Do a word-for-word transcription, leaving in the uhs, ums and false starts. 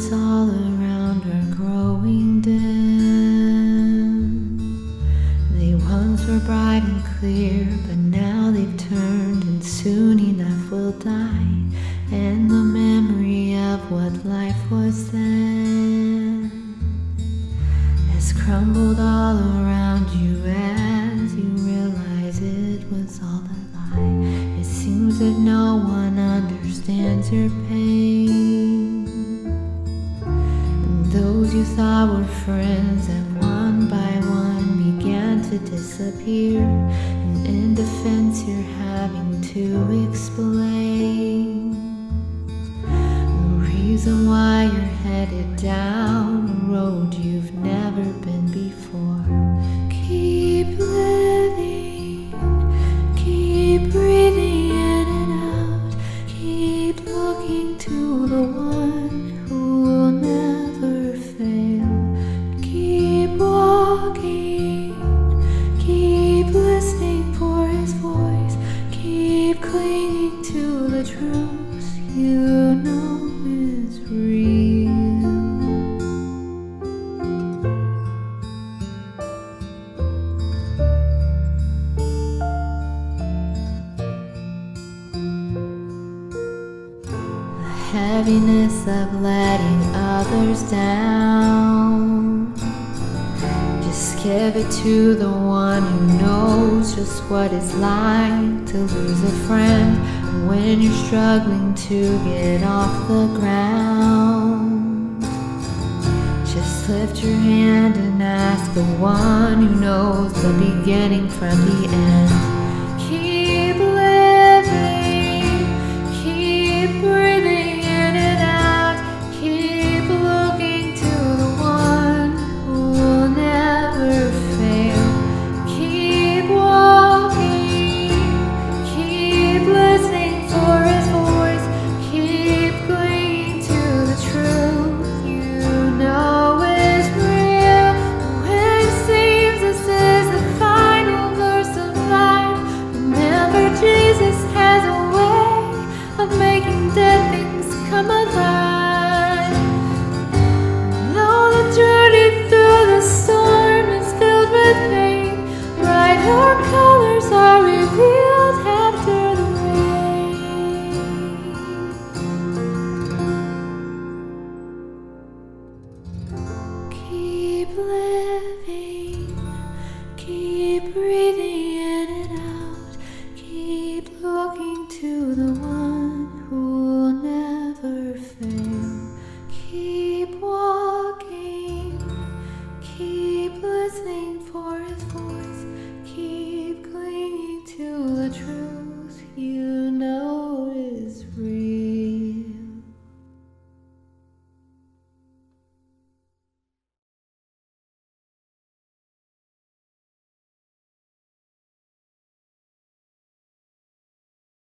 stars all around are growing dim. They once were bright and clear, but now they've turned and soon enough will die. And the memory of what life was then has crumbled all around you as you realize it was all a lie. It seems that no one understands your pain, and those you thought were friends have one by one began to disappear. And in defense you're having to explain the reason why you're headed down a road you've never been before. Keep living, keep breathing in and out, keep looking to the one who will never fail. Keep walking, keep listening for his voice, keep clinging to the truth you know is real. Heaviness of letting others down, just give it to the one who knows just what it's like to lose a friend when you're struggling to get off the ground. Just lift your hand and ask the one who knows the beginning from the end. Keep living, keep breathing, making dead things come alive. Though the journey through the storm is filled with pain, brighter colors are revealed after the rain. Keep living, keep breathing in and out, keep looking to the one who will never fail. Keep walking, keep listening for his voice.